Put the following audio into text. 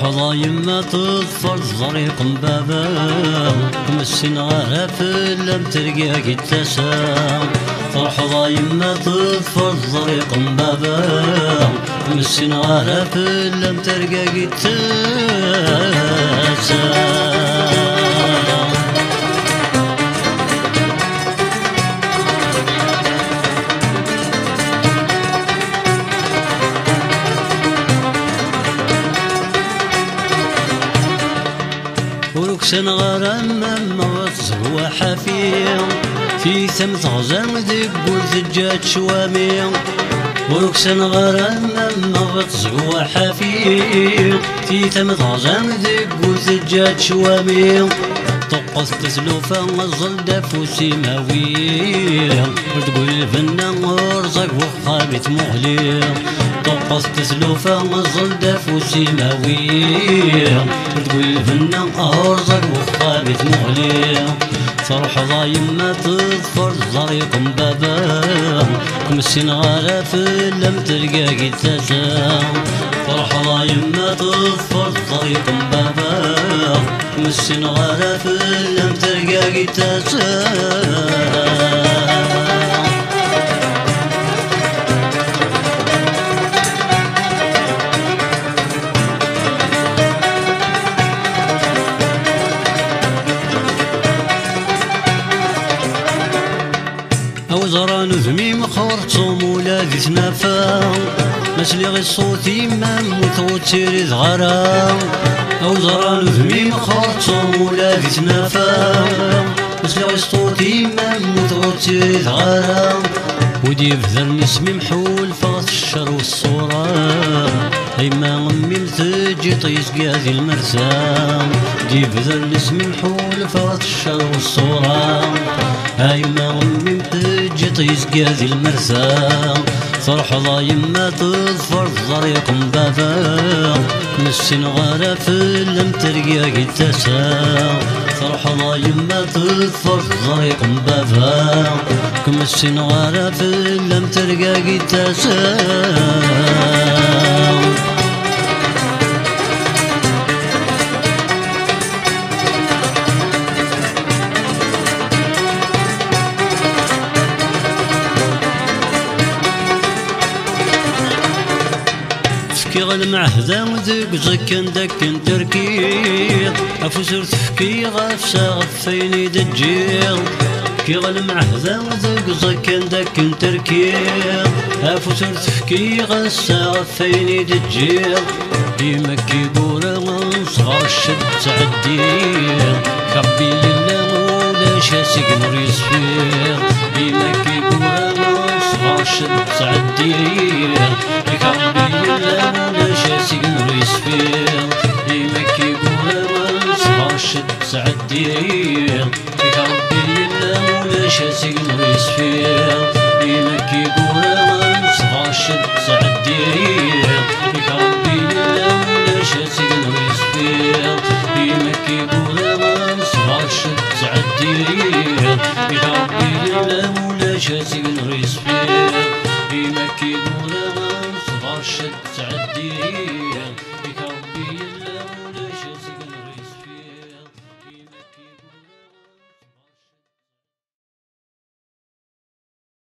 فرحضة يما تظفر زريق بابا مسين غرف لم تلقى كتاسا فرحضة يما تظفر زريق بابا مسين غرف لم تلقى كتاسا وركسن غرام ما تزهوى حفيظ في ثمت غزام ذيب وزجاج شوامي وركسن غرام ما تزهوى حفيظ في ثمت غزام ذيب وزجاج شوامي طقس تسلوفا الظل فوسي ماوي وتقول الفنان رزق وخابت مغلي طقس تسلوفا الظل فوسي ماوي وتقول الفنان رزق وخابت مغلي فرح ضايم ما تظفر زريق بابا كمسين غرف لم تلقى قتاسا فرح ضايم ما تظفر زريق بابا كمسين غرف لم تلقى قتاسا أوزران ذميم خورتهم ولا ذي تنافا مسلي غي صوتي مام وتوتير غرام أوزران ذميم خورتهم ولا ذي تنافا مسلي غي صوتي مام وتوتير غرام ودي بذرني اسمي محول فغت الشر والصورة أيما أمي متجي طيس قاذي المرسام دي بذرني اسمي محول فغت الشر والصورة أيما أمي متجي طيس قاذي المرسام فرح ضايم ما تظفر زريق بابا مسين غرف لم تلقى قتاسا فرح ضايم ما تظفر زريق بابا كمسين غرف لم تلقى قتاسا كي غالمعهدا وذيك زكن داكن تركيض أفوسر تفكي غافسا غفيني دجيض كي غالمعهدا وذيك زكن داكن تركيض أفوسر تفكي غافسا غفيني دجيض ديما كي قورا صغار الشد تعديض خبي لله ولا شاسق نريس فيه ديما كي قورا صغار الشد تعديض خبي لله نريس فيه ديما كيقول صغار الشد تعديه فيك ربي لله ولا شاسق نريس فيه ديما كيقول صغار الشد تعديه فيك ربي لله ولا شاسق نريس فيه ديما كيقول صغار الشد تعديه فيك ربي لله ولا شاسق نريس فيه ديما كيقول صغار الشد تعديه